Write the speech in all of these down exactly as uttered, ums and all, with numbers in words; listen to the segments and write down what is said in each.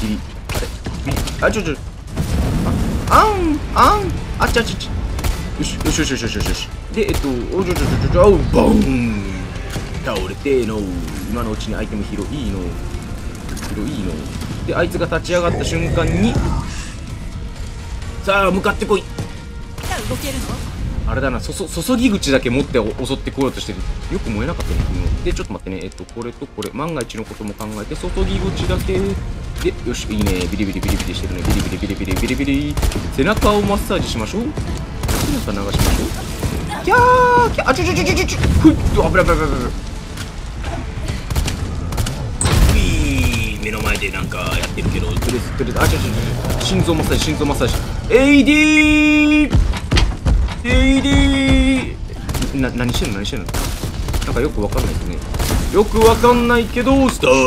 ビリ。あれビリ。あ、ちょちょ。あ、あん、あん。あっちあっちあっち。よし、よしよしよしよしよし。で、えっと、おちょちょちょちょ、おう、ボーン倒れての。今のうちにアイテム拾いの。拾いの。で、あいつが立ち上がった瞬間に、さあ、向かってこい。 動けるの？ あれだな、そそ注ぎ口だけ持って襲ってこようとしてる。よく燃えなかったね。で、ちょっと待ってね。えっと、これとこれ、万が一のことも考えて、注ぎ口だけ。で、よし、いいね。ビリビリビリビリしてるね。ビリビリビリビリビリビリ。背中をマッサージしましょう。背中流しましょう。キャーキャー、あ、ちょちょちょちょちょ。ふっと、危ない危ない危ない危ない。ういー、目の前でなんかやってるけど、とりあえず、とりあえず、あ、ちょちょちょちょ。心臓マッサージ、心臓マッサージ。エイディーエイディーな、何してんの何してんのなんかよくわかんないですね。よくわかんないけど、スター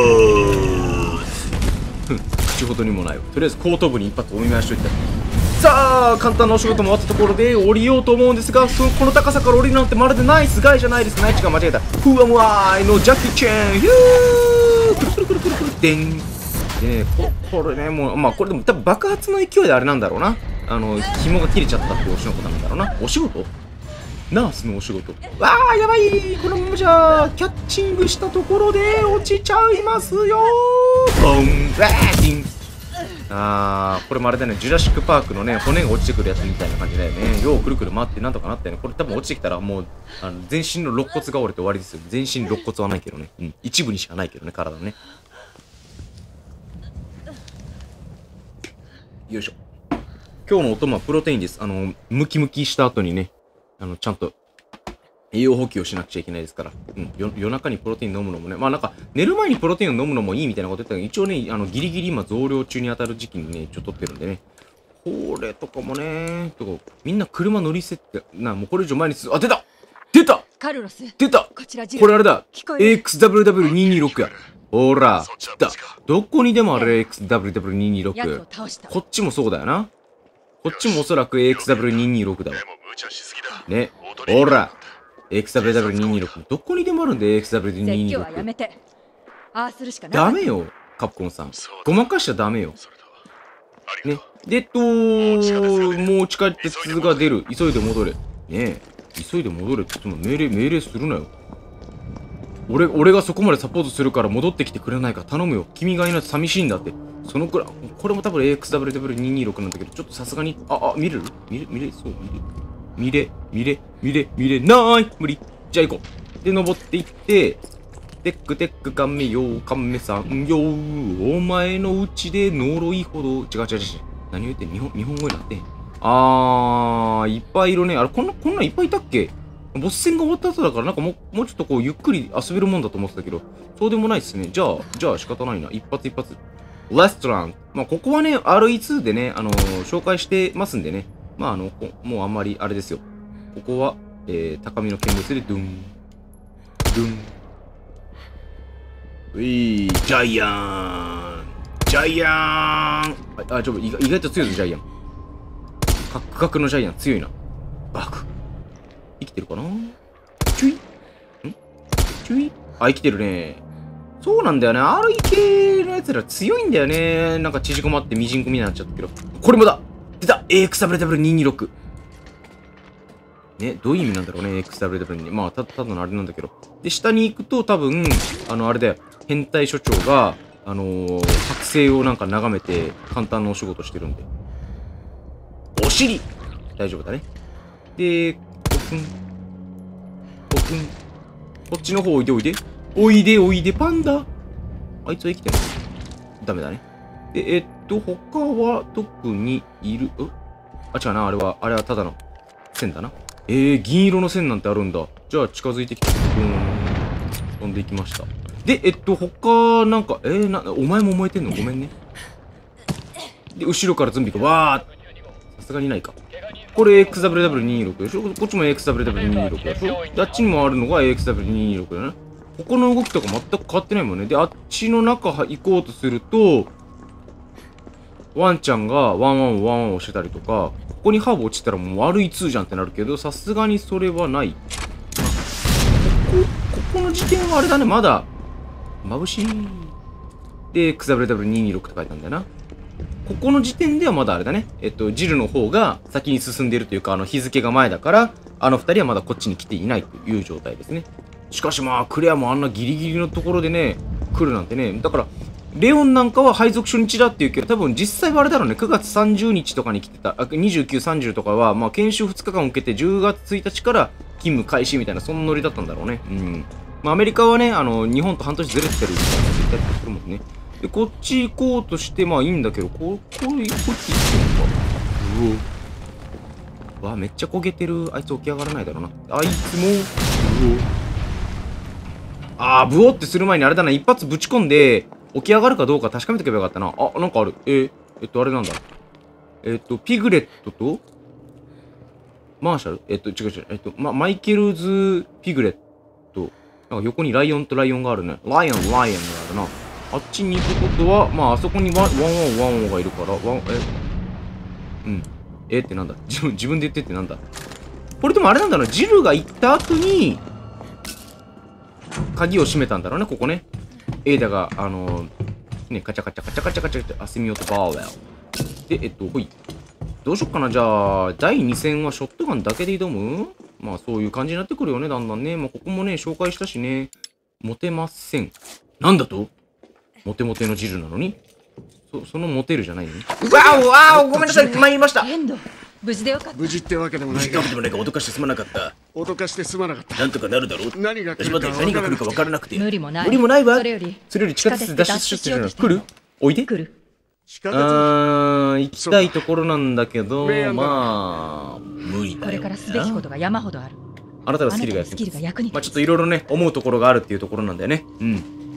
ツ口ほどにもないわ。とりあえず後頭部に一発お見舞いしといた。さあ、簡単なお仕事も終わったところで降りようと思うんですが、そこの高さから降りるなんてまるでナイスガイじゃないですか。ナイチが間違えた。ふわむわーいのジャッキー・チェンヒューくるくるくるくるくるでん。でね、こ、これね、もう、まあこれでも多分爆発の勢いであれなんだろうな。あの、紐が切れちゃったってお仕事なんだろうな。お仕事ナースのお仕事。わあ、やばい。このままじゃ、キャッチングしたところで落ちちゃいますよー。ボン、ラーティン。あー、これもあれだね。ジュラシックパークのね、骨が落ちてくるやつみたいな感じだよね。ようくるくる回ってなんとかなったよね。これ多分落ちてきたらもう、あの全身の肋骨が折れて終わりですよ。全身肋骨はないけどね。うん。一部にしかないけどね、体のね。よいしょ。今日のお供はプロテインです。あの、ムキムキした後にね、あの、ちゃんと栄養補給をしなくちゃいけないですから。うん。夜、夜中にプロテイン飲むのもね、まあなんか、寝る前にプロテインを飲むのもいいみたいなこと言ったけど、一応ね、あの、ギリギリ今増量中に当たる時期にね、一応取ってるんでね。これとかもね、とか、みんな車乗り捨てて、な、もうこれ以上前にす、あ、出た出たカルロス。 出たこちらジル。 これあれだエエックスダブリューダブリューにひゃくにじゅうろく や。ほら、来た。どこにでもある エックスダブリューダブリューにひゃくにじゅうろく。こっちもそうだよな。こっちもおそらく エックスダブリューにひゃくにじゅうろく だわ。ね。ほら。エックスダブリューダブリューにひゃくにじゅうろく。どこにでもあるんで エックスダブリューにひゃくにじゅうろく。 はやめて。ああするしかない。 ダメよ、カプコンさん。ごまかしちゃダメよ。ね。で、えっと、もう地下鉄が出る。急いで戻れ。ねえ。急いで戻れって言っても命令、命令するなよ。俺、俺がそこまでサポートするから戻ってきてくれないか頼むよ。君がいないと寂しいんだって。そのくらい、これも多分 エックスダブリューダブリューにひゃくにじゅうろく なんだけど、ちょっとさすがに、あ、あ、見れる見れ、見れ、そう、見れ、見れ、見れ、見れ、見れない無理。じゃあ行こう。で、登っていって、テックテックカメよ、カメさんよ、お前のうちで呪いほど、違う違う違う違う。何言ってん日本、日本語になってん。あー、いっぱいいるね。あれ、こんな、こんなんいっぱいいたっけボス戦が終わった後だから、なんかもう、もうちょっとこう、ゆっくり遊べるもんだと思ってたけど、そうでもないっすね。じゃあ、じゃあ仕方ないな。一発一発。レストラン。まあ、ここはね、アールイーツー でね、あのー、紹介してますんでね。まあ、あの、もうあんまり、あれですよ。ここは、えー、高みの見物で、ドゥン、ドゥン。ういー、ジャイアン。ジャイアン。あ、ちょっと意外と強いぞ、ジャイアン。カクカクのジャイアン、強いな。バク。生きてるかなチュイんチュイあ、生きてるね。そうなんだよね。アールイー 系のやつら強いんだよね。なんか縮こまってミジンコみたいになっちゃったけど。これもだ出た エックスダブリューダブリューにひゃくにじゅうろく。ね、どういう意味なんだろうね。エックスダブリューダブリュー に。まあ、た、ただのあれなんだけど。で、下に行くと多分、あの、あれだよ。変態所長が、あのー、剥製をなんか眺めて、簡単なお仕事してるんで。お尻大丈夫だね。で、ポクン。ポクン。こっちの方おいでおいで。おいでおいでパンダ。あいつは生きてる。ダメだね。で、えっと、他は特にいる。あ、違うな。あれは、あれはただの線だな。えー、銀色の線なんてあるんだ。じゃあ近づいてきて。うーん。飛んでいきました。で、えっと、他、なんか、えー、な、お前も燃えてんのごめんね。で、後ろからゾンビがわー。さすがにないか。これ エックスダブリューダブリューにひゃくにじゅうろくでしょこっちも エックスダブリューダブリューにひゃくにじゅうろくでしょで、あっちにもあるのが エックスダブリューにひゃくにじゅうろくだよね。ここの動きとか全く変わってないもんね。で、あっちの中行こうとすると、ワンちゃんがワンワンワンワンをしてたりとか、ここにハーブ落ちたらもう悪いツーじゃんってなるけど、さすがにそれはない。ここ、ここの事件はあれだね、まだ、眩しい。 で、エックスダブリューダブリューにひゃくにじゅうろく って書いたんだよな。ここの時点ではまだあれだね。えっと、ジルの方が先に進んでいるというか、あの、日付が前だから、あの二人はまだこっちに来ていないという状態ですね。しかしまあ、クレアもあんなギリギリのところでね、来るなんてね。だから、レオンなんかは配属初日だっていうけど、多分実際はあれだろうね、くがつさんじゅうにちとかに来てた、あにじゅうく、さんじゅうとかは、まあ、研修ふつかかん受けてじゅうがつついたちから勤務開始みたいな、そんなノリだったんだろうね。うん。まあ、アメリカはね、あの、日本と半年ずれてるみたいなこと言ったりとかするもんね。で、こっち行こうとして、まあいいんだけど、こ、これ、こっち行ってんのか。うお。わ、めっちゃ焦げてる。あいつ起き上がらないだろうな。あいつも、うお。あー、ブオってする前にあれだな、一発ぶち込んで、起き上がるかどうか確かめておけばよかったな。あ、なんかある。えー、えっと、あれなんだ。えっと、ピグレットと、マーシャルえっと、違う違う。えっと、ま、マイケルズ・ピグレット。なんか横にライオンとライオンがあるね。ライオン、ライオンがあるな。あっちに行くことは、まあ、あそこにワン、ワンワン、ワンワンがいるから、ワン、え、うん。えってなんだ自分、自分で言ってってなんだこれでもあれなんだな。ジルが行った後に、鍵を閉めたんだろうね、ここね。エイダが、あのー、ね、カチャカチャカチャカチャカチャカチャ、アセミオとバーウェル。で、えっと、ほい。どうしよっかな。じゃあ、だいに戦はショットガンだけで挑むまあ、そういう感じになってくるよね、だんだんね。まあ、ここもね、紹介したしね。モテません。なんだとモテモテのジルなのにそ、そのモテるじゃないのにわおわおごめんなさい参りましたエンド無事でよかった。 無事ってわけでもない無事ってわけでもないか脅かしてすまなかった。 脅かしてすまなかった。 なんとかなるだろう。 何が来るか何が来るか分からなくて。 無理もない。 無理もないわ。 それより、 それより地下鉄で脱出してるの来るおいで来る。 地下鉄あー、行きたいところなんだけど、 明暗だまあ、無理だよな。 これからすべきことが山ほどある。 あなたのスキルがあなたのスキルが役に立つ。 まあちょっといろいろね、思うところがあるっていうところなんだよね。うん。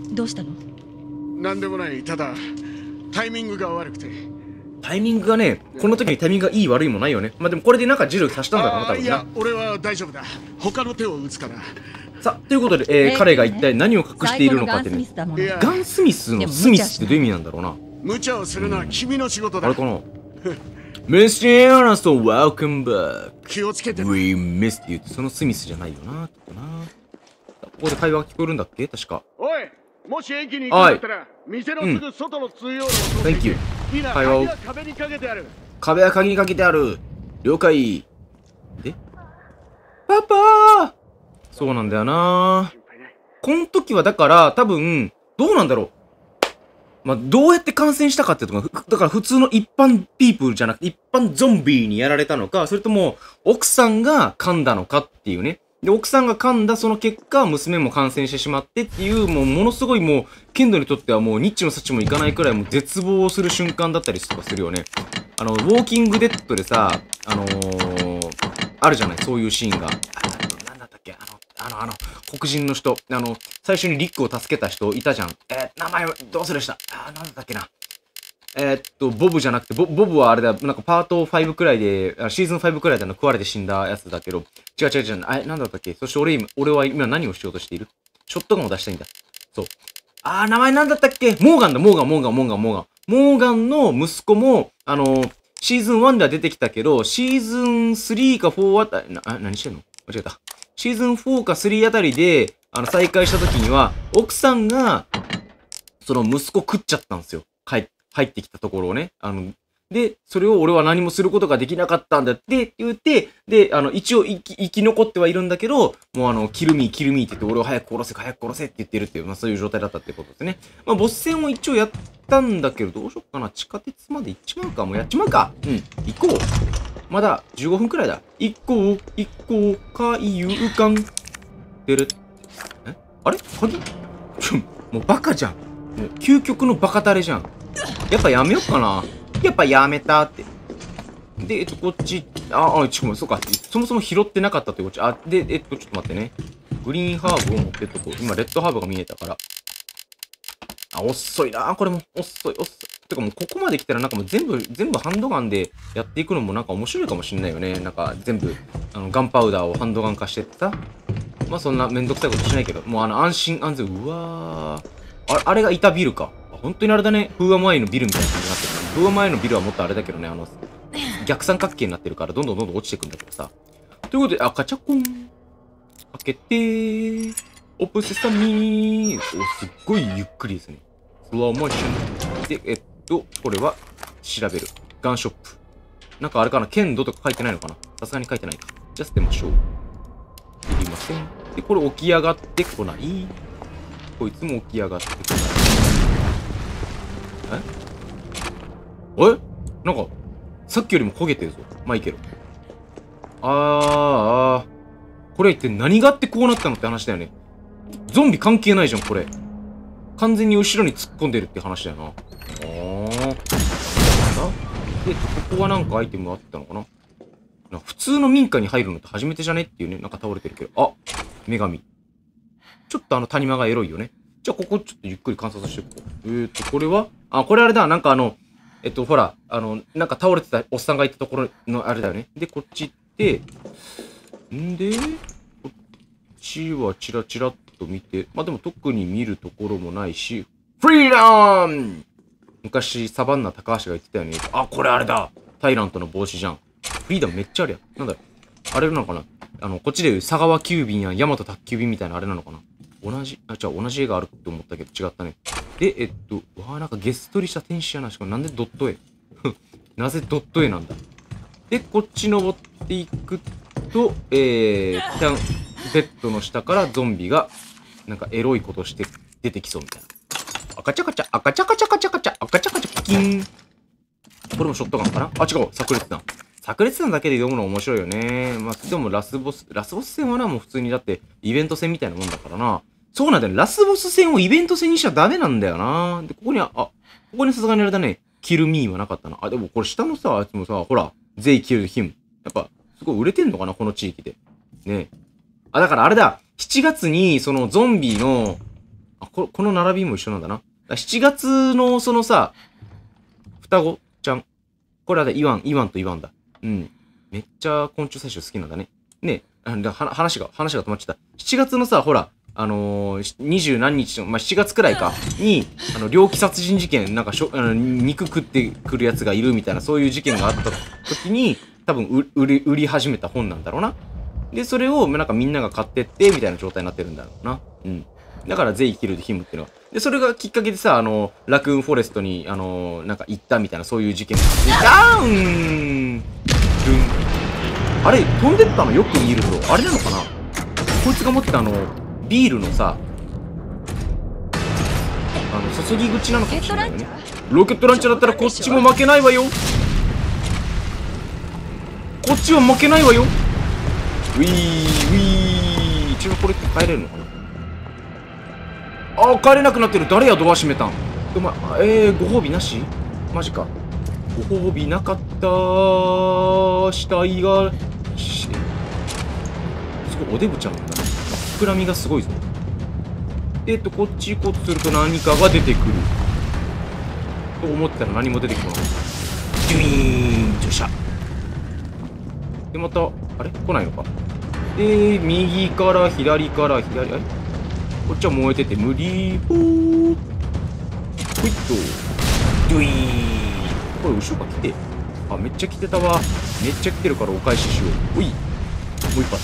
どうしたの？ なんでもない。ただタイミングが悪くて。 タイミングがね、この時にタイミングがいい悪いもないよね。まあでもこれでなんかジル足したんだろうな、多分なあーいや。俺は大丈夫だ。他の手を打つから。 さあ、ということで、えーえー彼が一体何を隠しているのかってね。 最高のガンスミスだものいやガンスミスのスミスってどういう意味なんだろうな。 無茶をするのは君の仕事だあれ。かなミスター・アナストン、welcome back. 気をつけて。 We missed you ってそのスミスじゃないよな、きっとな。ここで会話が聞こえるんだっけ確か。 おい、もし駅に行くんだったら店のすぐ外の通用路を通って Thank you みんな会話を鍵は壁にかけてある。 壁は鍵にかけてある。了解。でパパーそうなんだよな。この時はだから多分、どうなんだろう。まあ、どうやって感染したかっていうとこだから普通の一般ピープルじゃなくて一般ゾンビにやられたのか、それとも奥さんが噛んだのかっていうね。で、奥さんが噛んだその結果、娘も感染してしまってっていう、もうものすごいもう、ケンドにとってはもうニッチもサッチもいかないくらいもう絶望する瞬間だったりとかするよね。あの、ウォーキングデッドでさ、あのー、あるじゃない、そういうシーンが。あなんだったっけあの、あの、あの、黒人の人、あの、最初にリックを助けた人いたじゃん。えー、名前どうするしたあ、なんだったっけな。えー、っと、ボブじゃなくて、ボボブはあれだ、なんかパートファイブくらいで、シーズンファイブくらいでの食われて死んだやつだけど、違う違う違う、あれ、なんだったっけそして俺今、俺は今何をしようとしているショットガンを出したいんだ。そう。あー、名前なんだったっけモーガンだ、モーガン、モーガン、モーガン、モーガン。モーガンの息子も、あのー、シーズンワンでは出てきたけど、シーズンスリーかフォーあたり、な、あ、何してんの間違えた。シーズンフォーかスリーあたりで、あの、再会した時には、奥さんが、その息子食っちゃったんですよ。帰って。入ってきたところをね。あの、で、それを俺は何もすることができなかったんだって言って、で、あの、一応生き、生き残ってはいるんだけど、もうあの、キルミー、キルミーって言って、俺を早く殺せ、早く殺せって言ってるっていう、まあそういう状態だったってことですね。まあ、ボス戦を一応やったんだけど、どうしよっかな。地下鉄まで行っちまうか。もうやっちまうか。うん、行こう。まだじゅうごふんくらいだ。行こう、行こう、海遊館。出る。えあれ鍵ちょ、もうバカじゃん。もう究極のバカタレじゃん。やっぱやめよっかな。やっぱやめたって。で、えっと、こっち、あ、あ、ちょっとそうか。そもそも拾ってなかったってこっち。あ、で、えっと、ちょっと待ってね。グリーンハーブを持ってっとこう。今、レッドハーブが見えたから。あ、遅いな。これも、遅い、遅い。てかもう、ここまで来たらなんかもう全部、全部ハンドガンでやっていくのもなんか面白いかもしんないよね。なんか、全部、あの、ガンパウダーをハンドガン化してってさ。まあ、そんなめんどくさいことしないけど、もうあの、安心安全、うわー。あれ、あれがいたビルか。本当にあれだね。フーアマイのビルみたいな感じになってる。フーアマイのビルはもっとあれだけどね、あの、逆三角形になってるから、どんどんどんどん落ちていくんだけどさ。ということで、あ、カチャコン。開けてー。オープンセサミー。お、すっごいゆっくりですね。 スローモーション。で、えっと、これは、調べる。ガンショップ。なんかあれかな、剣道とか書いてないのかな。さすがに書いてないか。じゃあ捨てましょう。いりません。で、これ起き上がってこない。こいつも起き上がってこない。ええなんか、さっきよりも焦げてるぞ。まあいいけど。あー、あー。これ一体何があってこうなったのって話だよね。ゾンビ関係ないじゃん、これ。完全に後ろに突っ込んでるって話だよな。あー。で、ここはなんかアイテムあったのかな。なんか普通の民家に入るのって初めてじゃねっていうね。なんか倒れてるけど。あ、女神。ちょっとあの谷間がエロいよね。じゃあここちょっとゆっくり観察していこう。えーと、これはあ、これあれだ。なんかあの、えっと、ほら、あの、なんか倒れてたおっさんがいたところのあれだよね。で、こっち行って、んで、こっちはチラチラっと見て、まあでも特に見るところもないし、フリーダム昔サバンナ高橋が言ってたよね。あ、これあれだタイラントの帽子じゃん。フリーダムめっちゃあるやん。なんだろあれなのかなあの、こっちでいう佐川急便や大和宅急便みたいなあれなのかな同じ、あ、じゃあ同じ絵があるって思ったけど違ったね。で、えっと、わあ、なんかゲストリした天使やな。しかもなんでドット絵なぜドット絵なんだで、こっち登っていくと、えー、一旦、ベッドの下からゾンビが、なんかエロいことして出てきそうみたいな。赤チャカチャ、赤チャカチャカチャカチャ、赤チャカチャ、ピキン。これもショットガンかなあ、違う、炸裂弾。炸裂弾だけで読むの面白いよね。まあ、でもラスボス、ラスボス戦はな、もう普通にだって、イベント戦みたいなもんだからな。そうなんだよね。ラスボス戦をイベント戦にしちゃダメなんだよな。で、ここには、あ、ここにさすがにあれだね。キルミーはなかったな。あ、でもこれ下のさ、あいつもさ、ほら、ゼイキルヒム。やっぱ、すごい売れてんのかなこの地域で。ねえ。あ、だからあれだ。しちがつに、そのゾンビの、あ、こ、この並びも一緒なんだな。しちがつの、そのさ、双子ちゃん。これはだ、イワン、イワンとイワンだ。うん。めっちゃ昆虫採集好きなんだね。ねえ、あ、話が、話が止まっちゃった。しちがつのさ、ほら、あのー、二十何日の、まあ、しちがつくらいか、に、あの、猟奇殺人事件、なんかしょ、あの、肉食ってくるやつがいるみたいな、そういう事件があった時に、多分、売り、売り始めた本なんだろうな。で、それを、なんかみんなが買ってって、みたいな状態になってるんだろうな。うん。だから、ゼイキルでヒムっていうのは。で、それがきっかけでさ、あの、ラクーンフォレストに、あの、なんか行ったみたいな、そういう事件が。ダウンあれ、飛んでったのよく見ると、あれなのかなこいつが持ってたあの、ビールのさ、あの、注ぎ口なのかもしれないよね。ロケットランチャーだったらこっちも負けないわよ。こっちは負けないわよ。ウィー、ウィー。一応これって帰れるのかなあ、帰れなくなってる。誰やドア閉めたん。お前、えー、ご褒美なしマジか。ご褒美なかった死体が、すごいおデブちゃんなんだね。膨らみがすごいぞ。えっと、こっち行こうとすると何かが出てくる。と思ったら何も出てこない。ジュイーン注射。で、また、あれ来ないのか。で、右から左から左、あれこっちは燃えてて無理。ほー。ほいっと。ジュイーン。これ後ろから来て。あ、めっちゃ来てたわ。めっちゃ来てるからお返ししよう。おい。もう一発。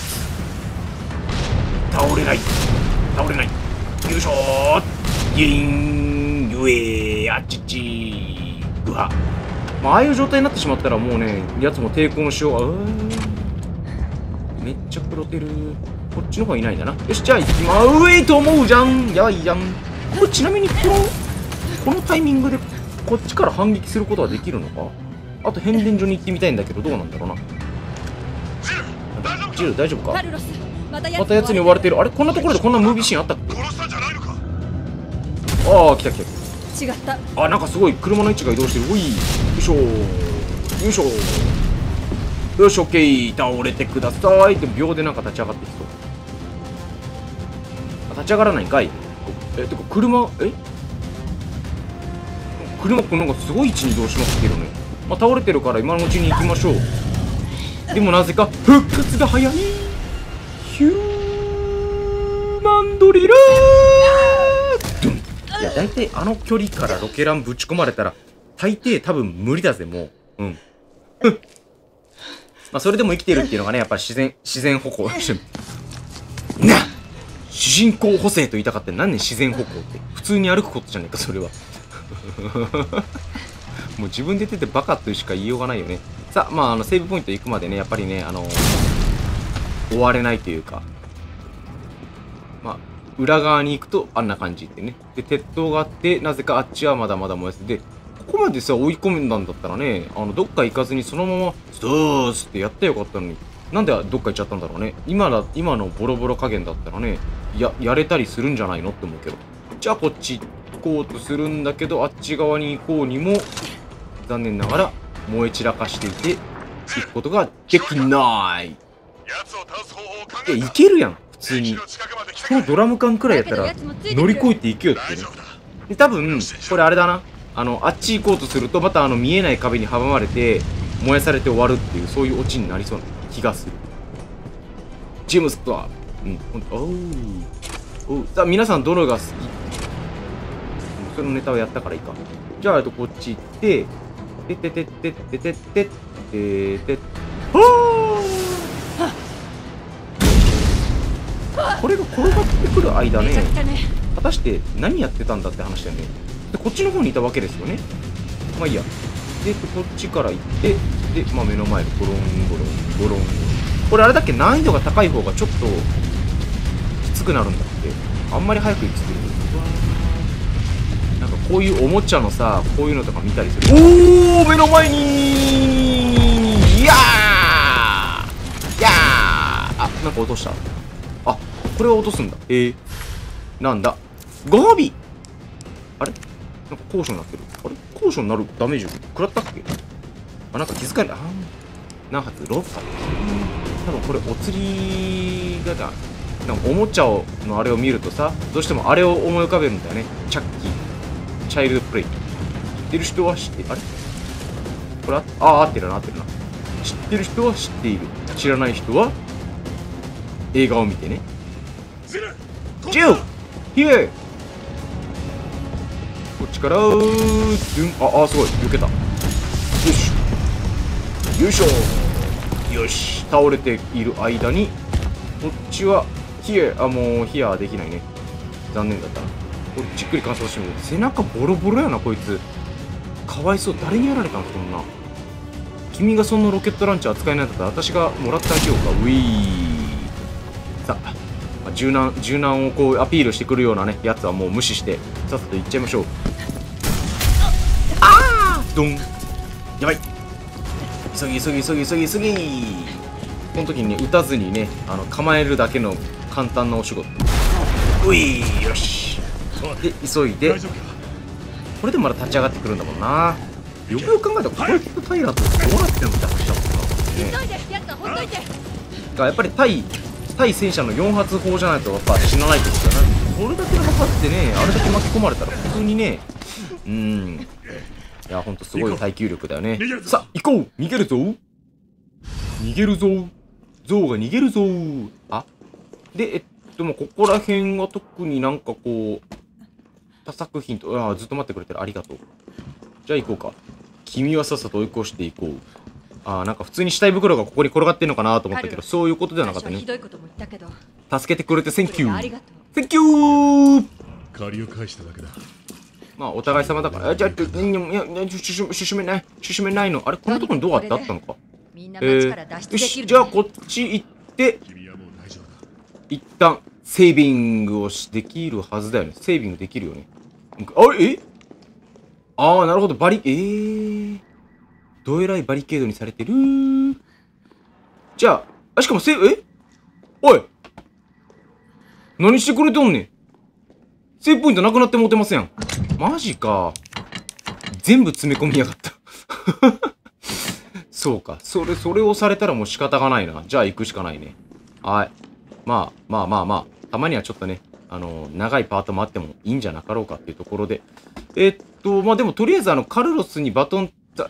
倒れない。倒れない。よいしょー。ギーン。ゆえー。あっちっちー。うわ。まあ、ああいう状態になってしまったらもうね、やつも抵抗のしよう。あめっちゃ黒てる。こっちの方いないんだな。よし、じゃあ行きまーうえいと思うじゃん。やいやん。これちなみにこの、このタイミングでこっちから反撃することはできるのかあと変電所に行ってみたいんだけど、どうなんだろうな。ジル大丈夫かまたやつに追われてる。あれこんなところでこんなムービーシーンあったっけああ、来た来た。 違った。 あ、なんかすごい車の位置が移動してる。おい。よいしょよいしょよし、オッケー。倒れてください。って秒でなんか立ち上がってきそう。あ、立ち上がらないんかい。え、てか車、え車これなんかすごい位置に移動しますけどね。まあ、倒れてるから今のうちに行きましょう。でもなぜか復活が早い。ヒューマンドリルー。いや、大体あの距離からロケランぶち込まれたら大抵多分無理だぜ、もう。うん。まあ、それでも生きてるっていうのがね、やっぱり自然、自然歩行。な主人公補正と言いたかったら何ね自然歩行って。普通に歩くことじゃねえか、それは。 もう自分で出てバカというしか言いようがないよね。さあ、まあ、あの、セーブポイント行くまでね、やっぱりね、あの、終われないというか、まあ、裏側に行くとあんな感じってね。で、鉄塔があって、なぜかあっちはまだまだ燃やす。で、ここまでさ、追い込んだんだったらね、あの、どっか行かずにそのまま、ストースってやったらよかったのに、なんでどっか行っちゃったんだろうね。今だ、今のボロボロ加減だったらね、や、やれたりするんじゃないのって思うけど。じゃあこっち行こうとするんだけど、あっち側に行こうにも、残念ながら燃え散らかしていて、行くことができない。いや、いけるやん、普通に。このドラム缶くらいやったら乗り越えていけよってね。で、多分、これあれだな。あの、あっち行こうとすると、またあの見えない壁に阻まれて、燃やされて終わるっていう、そういうオチになりそうな気がする。ジェームスとは、うん、ほんと、おう。おう。さあ、皆さんどれが好き？そのネタをやったからいいか。じゃあ、えっと、こっち行って、ててててててててててはあ！これが転がってくる間ね、果たして何やってたんだって話だよね。で、こっちの方にいたわけですよね。まあいいや。で、こっちから行って、で、まあ目の前でゴロンゴロン、ゴロンゴロン。これあれだっけ、難易度が高い方がちょっときつくなるんだって。あんまり早く行きすぎる。なんかこういうおもちゃのさ、こういうのとか見たりする。おお、目の前にいやーいやーあ、なんか落とした。あ、これを落とすんだ。えー、なんだ、ご褒美。あれなんか高所になってる。あれ高所になるダメージ食らったっけ。あ、なんか気づかれた。あ、何発 ?ろっ 発。多分これお釣りがだ。なんかおもちゃをのあれを見るとさ、どうしてもあれを思い浮かべるんだよね。チャッキー。チャイルドプレイ。知ってる人は知って、あれこれあ、あ、合ってるな、合ってるな。知ってる人は知っている。知らない人は映画を見てね。ジューヒエこっちからーあ、あ、すごい。避けた。よし。よいしょ。よし。倒れている間に、こっちは、ヒエあ、もう、ヒアできないね。残念だったな。これじっくり観察してみる。背中ボロボロやな、こいつ。かわいそう。誰にやられたんそんな。君がそのロケットランチャー扱えないんだったら、私がもらってあげようか。ウィー。さあ、まあ、柔軟、柔軟をこうアピールしてくるようなね、やつはもう無視して、さっさといっちゃいましょう。あードン。やばい。急ぎ急ぎ急ぎ急ぎ急ぎ。この時にね、撃たずにね、あの、構えるだけの簡単なお仕事。ういー、よし。で、急いで。これでまだ立ち上がってくるんだもんな。よくよく考えたら、これとタイラーとどうなってるのって話だもんな。ね。やっぱり対、対戦車のよん発砲じゃないとやっぱ死なないってことだな。これだけの爆発ってね、あれだけ巻き込まれたら普通にね、うーん。いや、ほんとすごい耐久力だよね。さあ、行こう逃げるぞ逃げるぞゾウが逃げるぞあ、で、えっと、もうここら辺は特になんかこう、他作品と、ああ、ずっと待ってくれてる。ありがとう。じゃあ行こうか。君はさっさと追い越していこう。ああ、なんか普通に死体袋がここに転がってんのかなと思ったけど、そういうことではなかったね。助けてくれてセンキュー。センキュー借りを返しただけだ。 まあ、お互い様だから。あ、じゃあ、いや、いや、進めない、進めないの。あれこんなとこにドアってあったのか。えー、よし、じゃあこっち行って、一旦、セービングをしできるはずだよね。セービングできるよね。あれえああ、なるほど。バリ、えー。どえらいバリケードにされてるー。じゃあ、あ、しかもセー、えおい何してくれとんねん。セーブポイントなくなってもうてますやん。マジか。全部詰め込みやがった。そうか。それ、それをされたらもう仕方がないな。じゃあ行くしかないね。はい。まあ、まあまあまあ。たまにはちょっとね、あのー、長いパートもあってもいいんじゃなかろうかっていうところで。えっと、まあでもとりあえずあの、カルロスにバトン、うん、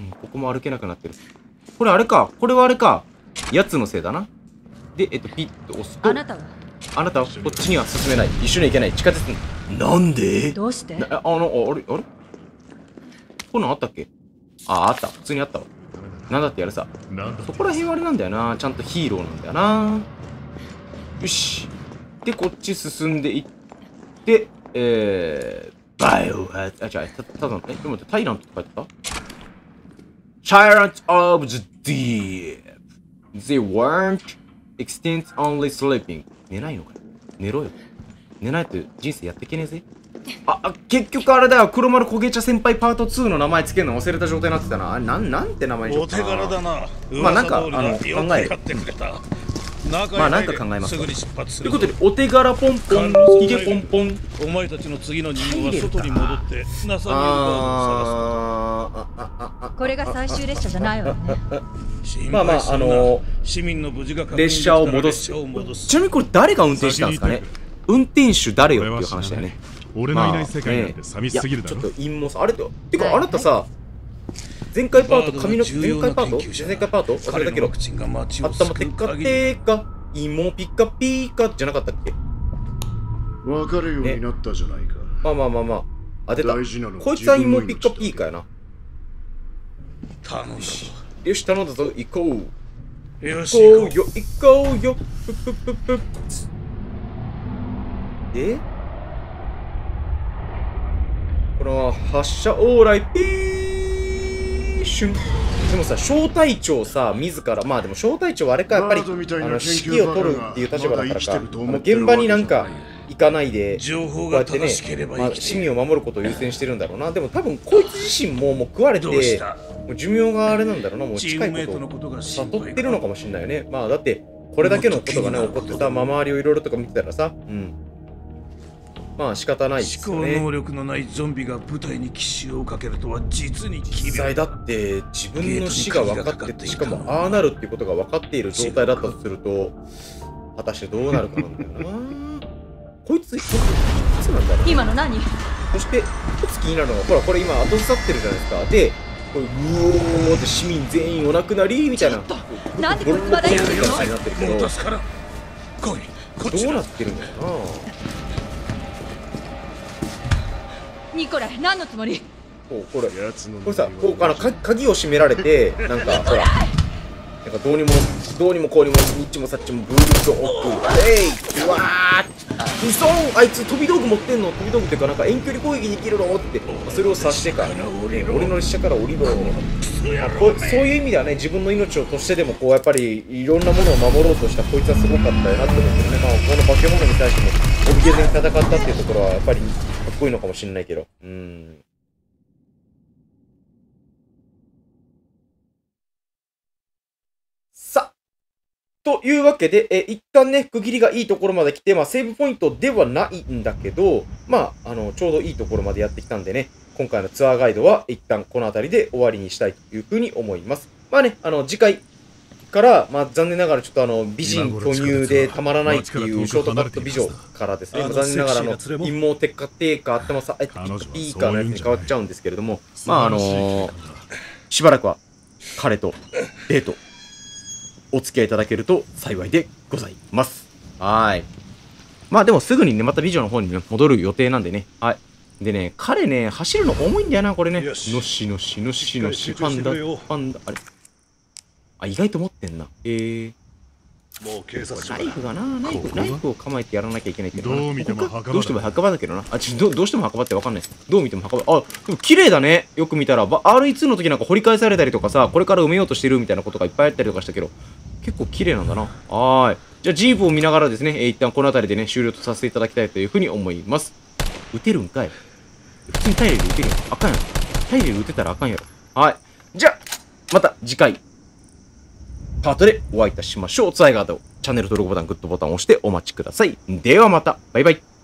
ここも歩けなくなってる。これあれか。これはあれか。やつのせいだな。で、えっと、ピッと押すと。 あなたはあなたはこっちには進めない。一緒に行けない。地下鉄に。なんでどうしてあの、あれあれこんなんあったっけあ、あった。普通にあったわ。なんだってやるさ。そこら辺はあれなんだよな。ちゃんとヒーローなんだよな。よし。で、こっち進んでいって、えバイオハザード。あ、違う、たただの、え、でも待って、タイラントって書いてた Tyrant of the Deep. They weren't extinct, only sleeping. 寝ないのかよ。寝ろよ。寝ないと人生やっていけねえぜ。あ、あ、結局あれだよ。黒丸焦げ茶先輩パートツーの名前つけるの忘れた状態になってたな。あれ、なん、なんて名前にしようかな。 お手柄だな。 まあなんか、あの、考える。まあなんか考えますと。ということで、お手柄ポンポン、ひげポンポン。 お前たちの次の任務は外に戻ってナサニエルバードを探す。これが最終列車じゃないわね。 まあまあ、あのー、 列車を戻す。ちなみにこれ誰が運転したんですかね。運転手誰よっていう話だよね。 俺のいない世界なんて寂しすぎるだろ。 ちょっと陰謀さ、あれって、てかあなたさ、前回パート、髪の毛、前回パート前回パート忘れたけど、頭テッカテカ、芋ピカピカじゃなかったっけ。 わかるようになったじゃないか。 まあまあまあまあ。あ、出た。こいつは芋ピカピカやな。 頼んだぞ。 よし、頼んだぞ。行こう。 よし、行こうよ、行こうよ。ぷぷぷぷ。で、この発射往来ピーシュン。でもさ、小隊長さ、自ら、まあでも小隊長はあれか、やっぱり、あの、指揮を取るっていう立場だからか、現場になんか行かないで、こうやってね、まあ、市民を守ることを優先してるんだろうな。でも多分、こいつ自身ももう食われて、もう寿命があれなんだろうな、もう近いことを悟ってるのかもしれないよね。まあだって、これだけのことがね、起こってさ、まあ周りをいろいろとか見てたらさ、うん。まあ仕方ないですよね。 思考能力のないゾンビが部隊に奇襲をかけるとは実に奇妙。 実際だって自分の死が分かってて、しかもああなるっていうことが分かっている状態だったとすると、果たしてどうなるかなんだよな。こいついつなんだろう。 今の何？ そして一つ気になるのが、ほらこれ今後ずさってるじゃないですか。で、これうおーって市民全員お亡くなりみたいな。 なんでこいつまだ生きてるの？ なってるけど、どうなってるんだよな。 ニコライ、何のつもり？ こう、これ、これさ、こう、あの、か、鍵を閉められて、なんか、ほら、なんかどうにも、どうにもこうにも、ニッチもサッチも、ブーリッドオープン、えいうわーウソンあいつ飛び道具持ってんの飛び道具っていうか、なんか遠距離攻撃できるのって、それを察してか、ね、俺の列車から降りろ。こう、そういう意味ではね、自分の命をとしてでも、こう、やっぱり、いろんなものを守ろうとしたこいつはすごかったよなって思ってるね。まあ、この化け物に対しても、怯えずに戦ったっていうところは、やっぱり、かっこいいのかもしれないけど。うん。さあ。というわけで、え、一旦ね、区切りがいいところまで来て、まあ、セーブポイントではないんだけど、まあ、あの、ちょうどいいところまでやってきたんでね、今回のツアーガイドは一旦この辺りで終わりにしたいというふうに思います。まあね、あの、次回から、まあ、残念ながらちょっとあの、美人巨乳でたまらないっていうショートカット美女からですね、まあ、残念ながらあの、陰謀鉄火テーカー、頭さ、え、ピーカーのやつに変わっちゃうんですけれども、まあ、あのー、しばらくは彼とデート、お付き合いいただけると幸いでございます。はい。まあでもすぐにね、また美女の方にね、戻る予定なんでね。はい。でね、彼ね、走るの重いんだよな、これね。のしのしのしのし、パンダ、パンダ、あれ。あ、意外と持ってんな。えー。 もう警察ナイフがな、ナイフ、ナイフを構えてやらなきゃいけないけどな。 どう見ても墓場だ。 どうしても墓場だけどな。あ、ちょ、ど、どうしても墓場ってわかんない。どう見ても墓場。あ、でも綺麗だね。よく見たら。アールイーツー の時なんか掘り返されたりとかさ、これから埋めようとしてるみたいなことがいっぱいあったりとかしたけど、結構綺麗なんだな。はーい。じゃあ、ジープを見ながらですね、えー、一旦この辺りでね、終了とさせていただきたいというふうに思います。撃てるんかい。普通にタイレル撃てるやん。あかんやろ。タイレル撃てたらあかんやろ。はい。じゃあ、また次回、パートでお会いいたしましょう。ツアーガード、チャンネル登録ボタン、グッドボタンを押してお待ちください。ではまた、バイバイ。